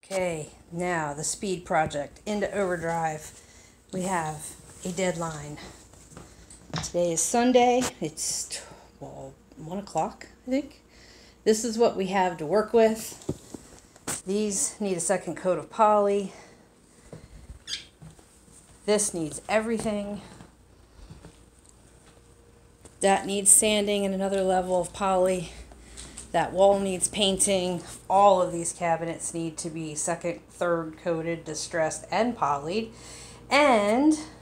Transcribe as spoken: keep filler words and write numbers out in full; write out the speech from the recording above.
Okay, now the speed project into overdrive. We have a deadline. Today is Sunday. It's well, one o'clock, I think. This is what we have to work with. These need a second coat of poly. This needs everything. That needs sanding and another level of poly. That wall needs painting. All of these cabinets need to be second, third coated, distressed, and polyed. And